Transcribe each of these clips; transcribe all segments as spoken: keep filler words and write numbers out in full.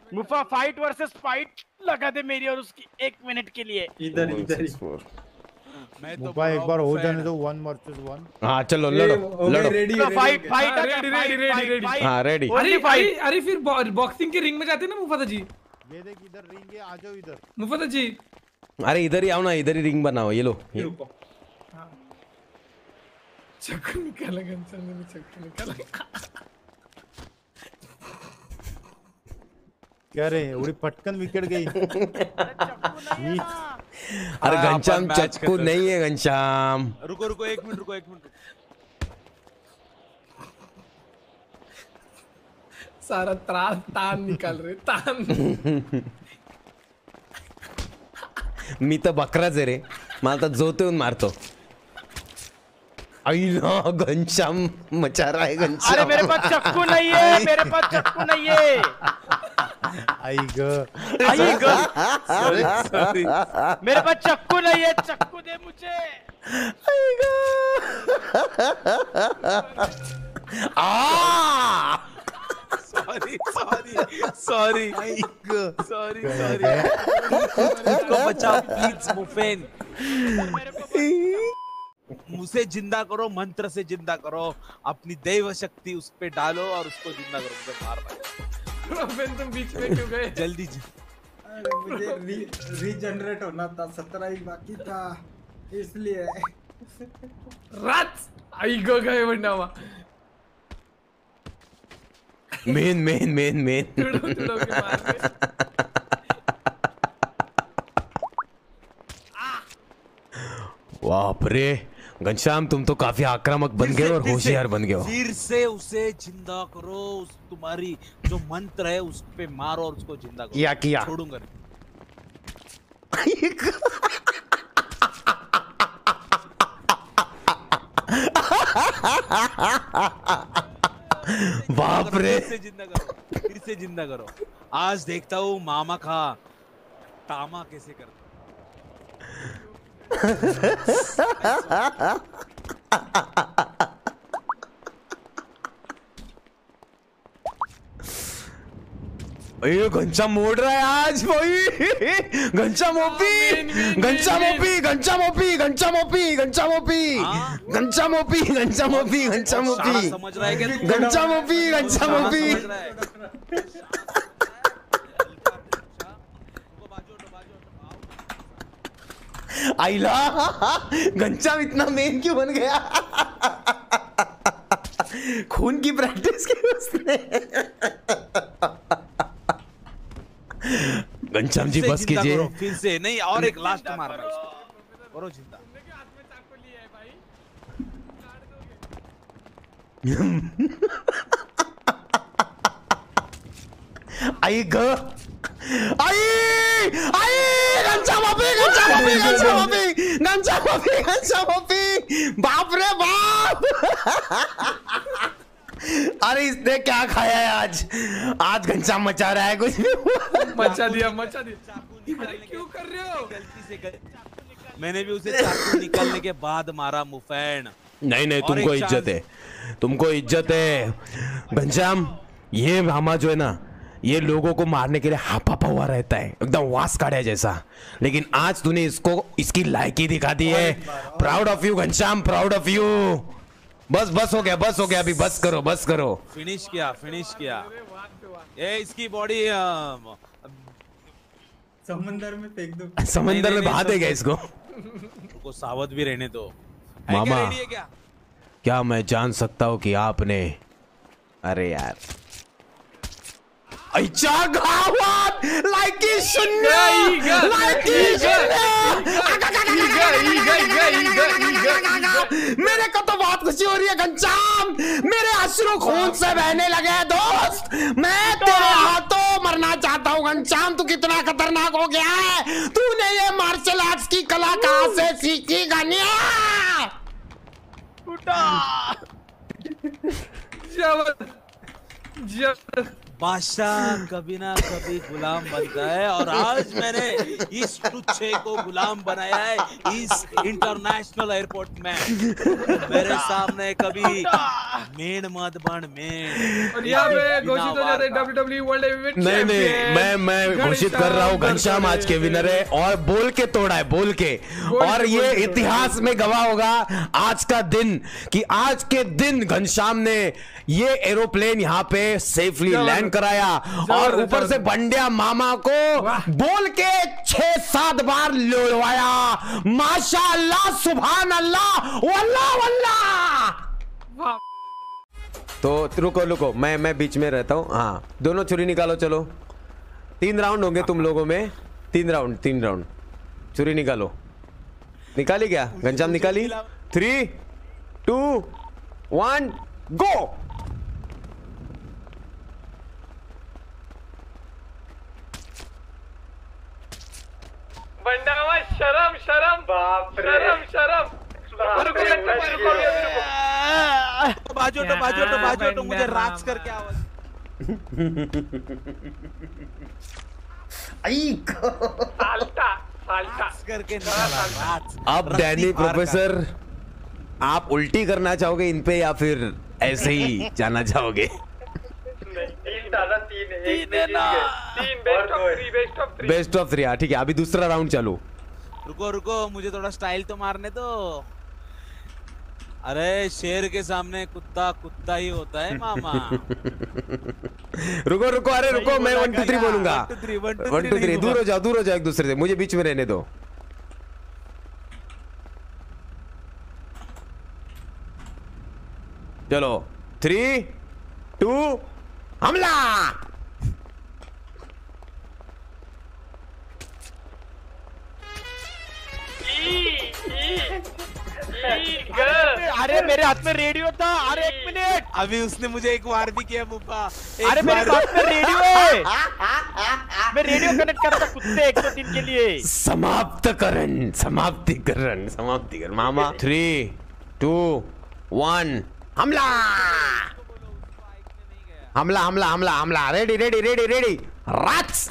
मुफा fight versus fight लगा दे मेरी और उसकी एक मिनट के लिए। इधर इधर मैं तो मुफा एक बार हो जाने दो वन वर्सेस वन। हाँ चलो लड़ो लड़ो। Ready fight fight ready ready ready ready. हाँ रेडी। अरे फाइट अरे फिर बॉक्सिंग के रिंग में जाते ना मुफादा जी। ये देख इधर रिंग है, आ जाओ इधर। मुफादा जी अरे इधर ही आओ ना, इधर ही रिंग बनाओ। ये लो चक्कू निकाला घनश्याम ने, चक्कू निकाला। क्या रे उड़ी पटकन विकेट गई। अरे घनश्याम चक्कू नहीं है घनश्याम। रुको रुको एक मिनट रुको एक मिनट। सारा त्रास तान निकाल रहे तान। मी तर बकराच आहे रे, मला तर जोतून मारतो। आईला घनश्याम मचा रहा है घनश्याम। अरे मेरे पास चक्कू नहीं है, मेरे पास चक्कू नहीं है। आई ग आई ग सॉरी सॉरी मेरे पास चक्कू नहीं है, चक्कू दे मुझे। आई ग आ sorry sorry sorry sorry sorry इसको बचाओ प्लीज मुफेन। मुझे जिंदा करो, मंत्र से जिंदा करो, अपनी दैव शक्ति उस पे डालो और उसको जिंदा करो। मुझे मार मार तुम बीच में क्यों गए? जल्दी जी। अरे मुझे री, रीजनरेट होना था, सत्रह ही बाकी था इसलिए। रात आई गो गए वरना मेन मेन मेन मेन तुड़ो तुड़ो के मार के। बाप रे घनश्याम तुम तो काफी आक्रामक बन गए और होशियार बन गए हो। फिर से उसे जिंदा करो, उस तुम्हारी जो मंत्र है उस पे मारो और उसको जिंदा करो। किया किया छोड़ूंगा बाप रे। फिर से जिंदा करो, फिर से जिंदा करो। आज देखता हूँ मामा का तामा कैसे करता। ये घनश्याम मोड़ रहा है आज भाई। Ghanshyam OP Ghanshyam OP Ghanshyam OP Ghanshyam OP Ghanshyam OP Ghanshyam OP Ghanshyam OP Ghanshyam OP समझ रहा है क्या? Ghanshyam OP Ghanshyam OP. आइला घनश्याम इतना मेन क्यों बन गया? खून की प्रैक्टिस की उसने। घनश्याम जी बस कीजिए। फिर से नहीं, और एक लास्ट मारना करो जिंदा। आई ग आई आई Ghanshyam OP Ghanshyam OP Ghanshyam OP Ghanshyam OP Ghanshyam OP. बाप रे बाप। अरे इसने क्या खाया है आज? आज घनश्याम मचा रहा है कुछ। मचा दिया मचा दिया। अरे क्यों कर रहे हो? गलती से गलती। मैंने भी उसे चाकू निकालने के बाद मारा मुफैन। नहीं नहीं तुमको इज्जत है, तुमको इज्जत है घनश्याम। ये मामा जो है ना ये लोगों को मारने के लिए हापा हुआ रहता है, एकदम वास काढ़े जैसा। लेकिन आज तूने इसको इसकी लायकी दिखा दी है। Proud of you Ghanshyam, proud of you. बस बस हो गया बस हो गया अभी बस करो बस करो। फिनिश किया फिनिश किया। ये इसकी बॉडी समंदर में फेंक दो। समंदर में बहा देगा इसको। उसको सावध भी रहने दो। मामा रेडी है क्या? क्या मैं जान सकता हूँ कि आपने, अरे यार अच्छा गावात लायकी शून्य लायकी शून्य। मेरे को तो बहुत खुशी हो रही है घनश्याम, मेरे अश्रु खून से बहने लगे हैं दोस्त। मैं तेरे हाथों मरना चाहता हूँ घनश्याम। तू कितना खतरनाक हो गया है। तूने ये मार्शल आर्ट्स की कला कहाँ से सीखी गनिया? जब जब बादशाह कभी ना कभी गुलाम बनता है और आज मैंने इस टुच्चे को गुलाम बनाया है इस इंटरनेशनल एयरपोर्ट में। मेरे सामने कभी मेन मत बन मेन। और यहाँ पे घोषित हो जाते हैं डब्ल्यू डब्ल्यू वर्ल्ड हेवीवेट नहीं नहीं चैंपियन मैं मैं घोषित कर रहा हूँ घनश्याम आज के विनर है और बोल के तोड़ा है बोल के और ये इतिहास में गवाह होगा आज का दिन कि आज के दिन घनश्याम ने ये एरोप्लेन यहाँ पे सेफली लैंड कराया और ऊपर से बंडिया मामा को बोल के छह सात बार लुढ़वाया। माशाअल्लाह सुभान अल्लाह वल्लाह वल्लाह। तो रुको रुको मैं मैं बीच में रहता हूँ। हाँ दोनों छुरी निकालो चलो। तीन राउंड होंगे तुम लोगों में तीन राउंड तीन राउंड छुरी निकालो। निकाली क्या घनश्याम निकाली? Three two one go. बंडावा शर्म शर्म बाप रे शर्म शर्म। रुको रुको रुको रुको बाजू तो बाजू तो बाजू तो मुझे राज करके आवाज फाल्टा फाल्टा करके निकाला राज। अब डैनी प्रोफेसर आप उल्टी करना चाहोगे इन पे या फिर ऐसे ही जाना चाहोगे? तीन दादा तीन है तीन है ना तीन best of three best of three best of three. हाँ ठीक है अभी दूसरा राउंड चालू। रुको रुको मुझे थोड़ा स्टाइल तो मारने दो। अरे शेर के सामने कुत्ता कुत्ता ही होता है मामा। रुको रुको अरे रुको मैं वन टू थ्री बोलूंगा। वन टू थ्री दूर हो जाओ दूर हो जाओ एक दूसरे से मुझे बीच में रहने दो। चलो थ्री टू हमला। अरे मेरे हाथ में रेडियो था। अरे एक मिनट अभी उसने मुझे एक बार भी किया मुफा। अरे मेरे हाथ में रेडियो है। मैं रेडियो कनेक्ट कर रहा था कुत्ते एक सौ तीन के लिए। समाप्त करण समाप्ति करण समाप्ति करण मामा। थ्री टू वन हमला हमला हमला हमला हमला। Ready ready ready ready Raj.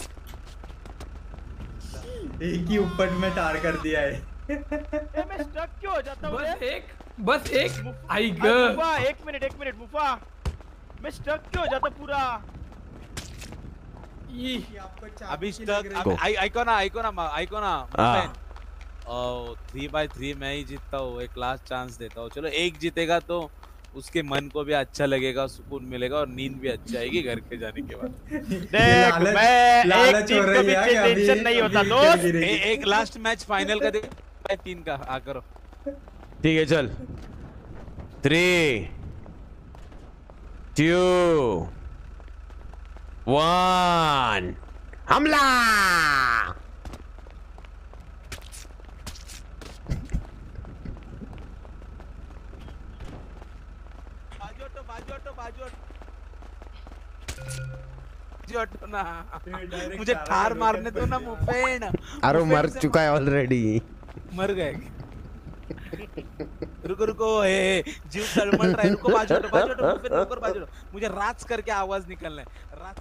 एक ही ऊपर में टार कर दिया है। मैं स्टक क्यों हो जाता हूँ? बस एक बस एक आई अरे मुफा एक मिनट एक मिनट मुफा मैं स्टक क्यों हो जाता पूरा? ये अभी स्टक आइकोना आइकोना आइकोना ओ थ्री बाय थ्री मैं ही जीतता हूँ। एक लास्ट चांस देता हूँ। चलो एक जीतेगा तो उसके मन को भी अच्छा लगेगा सुकून मिलेगा और नींद भी अच्छी आएगी घर के जाने के बाद। देख मैं एक चीज को भी टेंशन नहीं होता दोस्त। एक लास्ट मैच फाइनल का देख तीन का आ करो। ठीक है चल थ्री टू वन हमला। ना मुझे ठार मारने दो ना मुफेन। अरे मर चुका है ऑलरेडी। मर गए। रुको रुको ए जीव तड़मड़ रहा है। रुको बाजू हटो बाजू हटो मुफेन रुको बाजू हटो। मुझे राज करके आवाज निकलना है राज।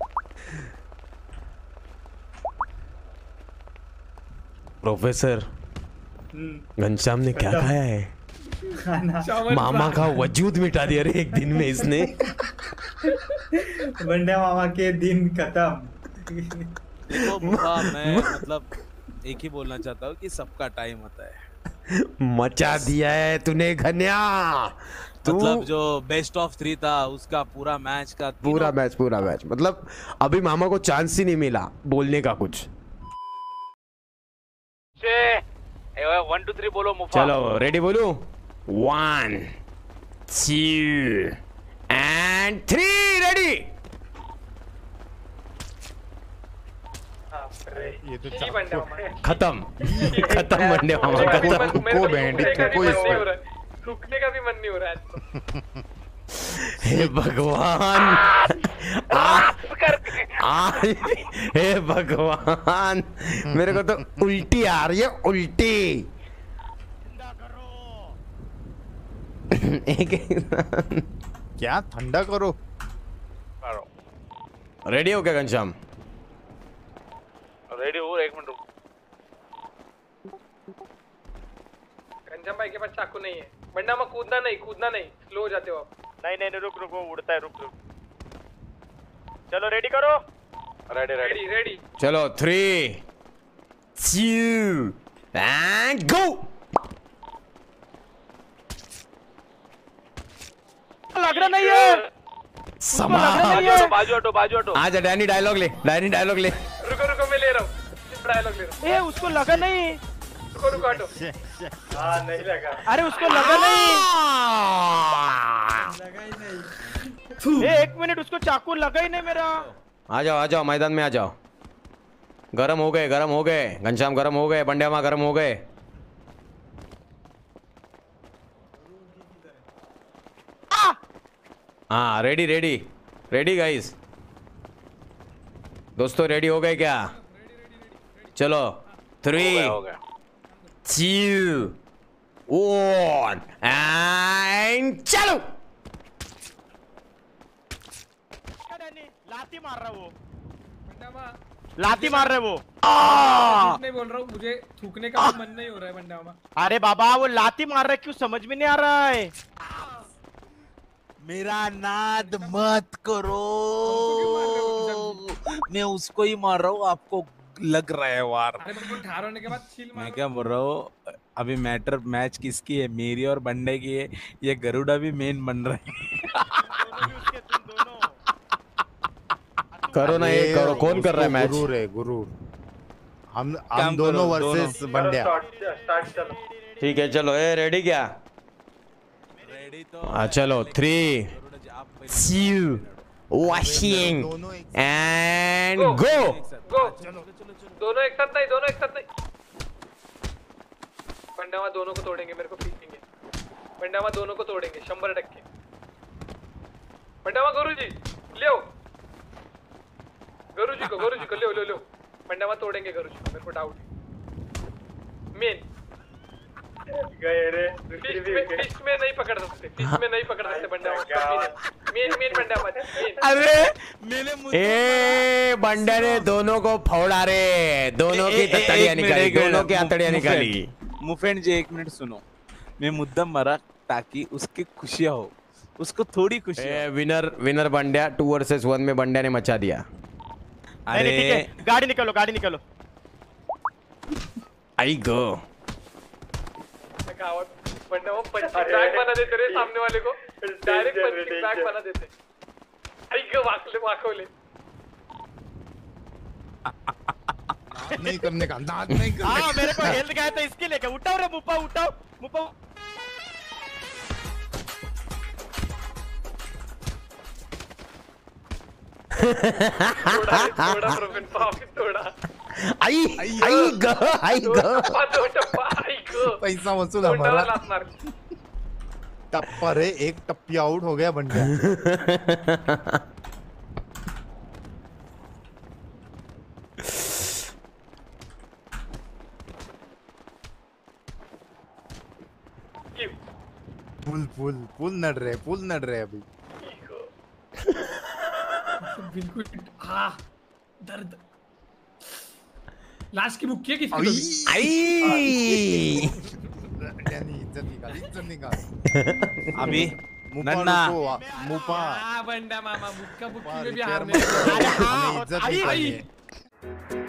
प्रोफेसर घनश्याम ने क्या खाया है? खाना मामा का वजूद मिटा दिया रे एक दिन में इसने। बंडे मामा के दिन खत्म। देखो मुफा मैं मतलब एक ही बोलना चाहता हूँ कि सबका टाइम होता है। मचा दिया है तूने घन्या। तू मतलब जो बेस्ट ऑफ थ्री था उसका पूरा मैच का पूरा मैच पूरा मैच मतलब अभी मामा को चांस ही नहीं मिला बोलने का कुछ। वन टू थ्री बोलो मुफा। चलो रेडी बोलू one two and three ready. ये तो खत्म खत्म वनडे मामा खत्म। को बैंड को इसमें रुकने का भी मन नहीं हो रहा है। हे भगवान आ, आ, हे भगवान मेरे को तो उल्टी आ रही है उल्टी। एक क्या ठंडा करो। रेडी हो क्या घनश्याम? रेडी हो, एक मिनट रुक। घनश्याम भाई के पास चाकू नहीं है। बंडा में कूदना नहीं, कूदना नहीं, स्लो हो जाते हो आप। नहीं नहीं नहीं, रुक रुक, वो उड़ता है, रुक रुक। चलो रेडी करो। Ready ready ready. चलो थ्री टू एंड गो। लग रहा नहीं है। समा बाजू हटो, बाजू हटो, बाजू हटो। आजा डैनी डायलॉग ले, डैनी डायलॉग ले। रुको रुको, मैं ले रहा हूँ, डायलॉग ले रहा हूँ। ए उसको लगा नहीं। रुको रुको हटो। हाँ नहीं लगा। अरे उसको लगा नहीं। लगा ही नहीं। ए एक मिनट, उसको चाकू लगा ही नहीं मेरा। आ जाओ आ जाओ, मैदान में आ जाओ। गरम हो गए, गरम हो गए घनश्याम, गरम हो गए, बंडे माँ गरम हो गए। हाँ रेडी रेडी रेडी गाइस। दोस्तों रेडी हो गए क्या? चलो थ्री टू वन एंड चलो। लाती मार रहा वो, बंडा माँ लाती मार रहे वो। कुछ नहीं बोल रहा हूँ, मुझे थूकने का मन नहीं हो रहा है बंडा माँ। अरे बाबा वो लाती मार रहा है, क्यों समझ में नहीं आ रहा है? मेरा नाद मत करो, मैं उसको ही मार रहा हूँ, आपको लग रहा है वार। अरे बिल्कुल ठार होने के बाद छील मैं मारो। क्या बोल रहा हूँ, अभी मैटर मैच किसकी है, मेरी और बंडे की है। ये गरुड़ा भी मेन बन रहा है। करो ना, ये करो। कौन कर रहा है मैच? गुरूर है, गुरूर। हम काम हम दोनों करो, वर्सेस बंड्या। स्टार्ट चलो। ठीक है चलो। ए रेडी क्या? रेडी तो हाँ चलो थ्री टू वॉशिंग दोनों एक एंड गो। गो। दोनों एक साथ नहीं, दोनों एक साथ नहीं। बंडा माँ दोनों को तोड़ेंगे, मेरे को पीटेंगे। बंडा माँ दोनों को तोड़ेंगे, शंबर टक्के। बंडा माँ गुरु जी ले गुरु जी को, गुरु जी को ले लो लो। बंडा माँ तोड़ेंगे गुरु जी को, मेरे को डाउट है। मेन गए रे। फिश में, फिश में नहीं पकड़ सकते, फिश में नहीं पकड़ सकते बंडा माँ। मेन मेन बंडा माँ मेन। अरे मैंने मुझे ए बंडे ने दोनों को फोड़ा रे, दोनों की तड़िया निकाली, दोनों की तड़िया निकाली। मुफेंड जी एक मिनट सुनो, मैं मुद्दा मरा ताकि उसकी खुशियां हो, उसको थोड़ी खुशी a winner winner Bandya two versus one में बंड्या ने मचा दिया। अरे ठीक है, गाड़ी निकालो, गाड़ी निकालो। आई गो। बंडा वो पंचिंग बैग बना देते रे सामने वाले को, डायरेक्ट पंचिंग बैग बना देते। आई गो वाकले वाकोले। नहीं करने का, दांत नहीं करने हाँ मेरे को हेल्थ गया था इसके लिए। उठाओ रे मुप्पा, उठाओ मुप्पा। थोड़ा थोड़ा प्रोफेन पाव थोड़ा। आई आई गो आई गो। टप्पा दो टप्पा, आई गो। पैसा वसूल तोंडाला हमारा। लात मार। टप्पर है, एक टप्पी आउट हो गया बंड्या। पुल पुल पुल नड़ रहे, पुल नड़ रहे अभी। बिल्कुल हाँ दर्द। लास्ट की मुक्की है किसकी? आई डैनी इज्जत निकाल, इज्जत निकाल। अभी मुपा नन्ना रुको, मुपा हाँ बंडा मामा मुक्का मुक्की में भी रिपेयर हारने मत करो, अरे हाँ, हमें इज्जत आई- निकालनी आई। है।